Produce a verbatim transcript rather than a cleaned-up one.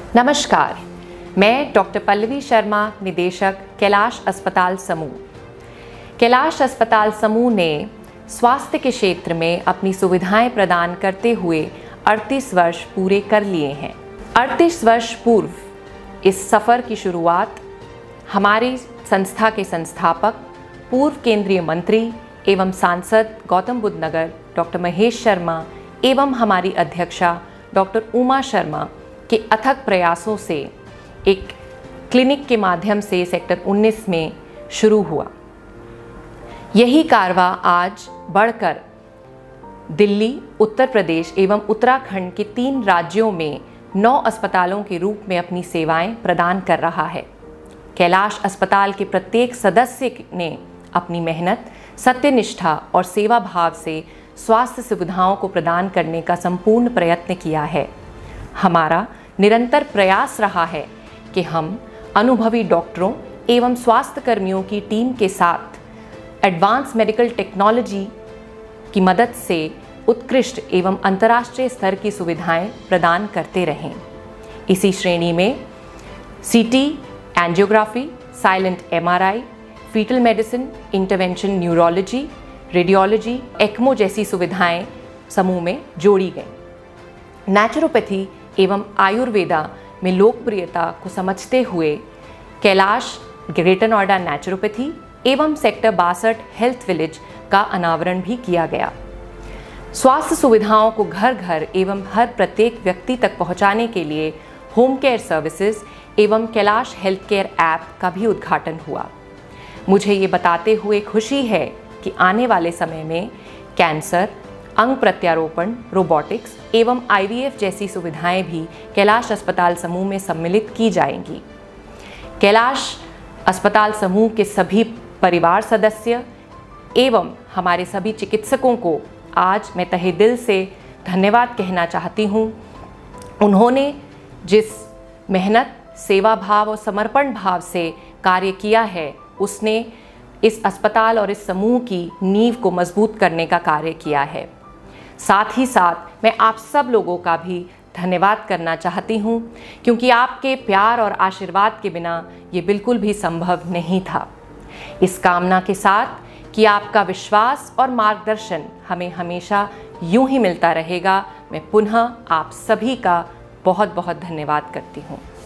नमस्कार, मैं डॉक्टर पल्लवी शर्मा, निदेशक कैलाश अस्पताल समूह। कैलाश अस्पताल समूह ने स्वास्थ्य के क्षेत्र में अपनी सुविधाएं प्रदान करते हुए अड़तीस वर्ष पूरे कर लिए हैं। अड़तीस वर्ष पूर्व इस सफ़र की शुरुआत हमारी संस्था के संस्थापक, पूर्व केंद्रीय मंत्री एवं सांसद गौतम बुद्ध नगर डॉक्टर महेश शर्मा एवं हमारी अध्यक्षा डॉक्टर उमा शर्मा के अथक प्रयासों से एक क्लिनिक के माध्यम से सेक्टर उन्नीस में शुरू हुआ। यही कारवा आज बढ़कर दिल्ली, उत्तर प्रदेश एवं उत्तराखंड के तीन राज्यों में नौ अस्पतालों के रूप में अपनी सेवाएं प्रदान कर रहा है। कैलाश अस्पताल के प्रत्येक सदस्य ने अपनी मेहनत, सत्यनिष्ठा और सेवा भाव से स्वास्थ्य सुविधाओं को प्रदान करने का संपूर्ण प्रयत्न किया है। हमारा निरंतर प्रयास रहा है कि हम अनुभवी डॉक्टरों एवं स्वास्थ्य कर्मियों की टीम के साथ एडवांस मेडिकल टेक्नोलॉजी की मदद से उत्कृष्ट एवं अंतर्राष्ट्रीय स्तर की सुविधाएं प्रदान करते रहें। इसी श्रेणी में CT, angiography, silent MRI, fetal medicine, intervention neurology, radiology, ECMO जैसी सुविधाएं समूह में जोड़ी गईं। नेचुरोपैथी एवं आयुर्वेदा में लोकप्रियता को समझते हुए कैलाश ग्रेटर नोएडा नेचुरोपैथी एवं सेक्टर बासठ हेल्थ विलेज का अनावरण भी किया गया। स्वास्थ्य सुविधाओं को घर घर एवं हर प्रत्येक व्यक्ति तक पहुंचाने के लिए होम केयर सर्विसेज एवं कैलाश हेल्थ केयर ऐप का भी उद्घाटन हुआ। मुझे ये बताते हुए खुशी है कि आने वाले समय में कैंसर, अंग प्रत्यारोपण, रोबोटिक्स एवं आईवीएफ जैसी सुविधाएं भी कैलाश अस्पताल समूह में सम्मिलित की जाएंगी। कैलाश अस्पताल समूह के सभी परिवार सदस्य एवं हमारे सभी चिकित्सकों को आज मैं तहे दिल से धन्यवाद कहना चाहती हूँ। उन्होंने जिस मेहनत, सेवा भाव और समर्पण भाव से कार्य किया है, उसने इस अस्पताल और इस समूह की नींव को मजबूत करने का कार्य किया है। साथ ही साथ मैं आप सब लोगों का भी धन्यवाद करना चाहती हूँ, क्योंकि आपके प्यार और आशीर्वाद के बिना ये बिल्कुल भी संभव नहीं था। इस कामना के साथ कि आपका विश्वास और मार्गदर्शन हमें हमेशा यूं ही मिलता रहेगा, मैं पुनः आप सभी का बहुत बहुत धन्यवाद करती हूँ।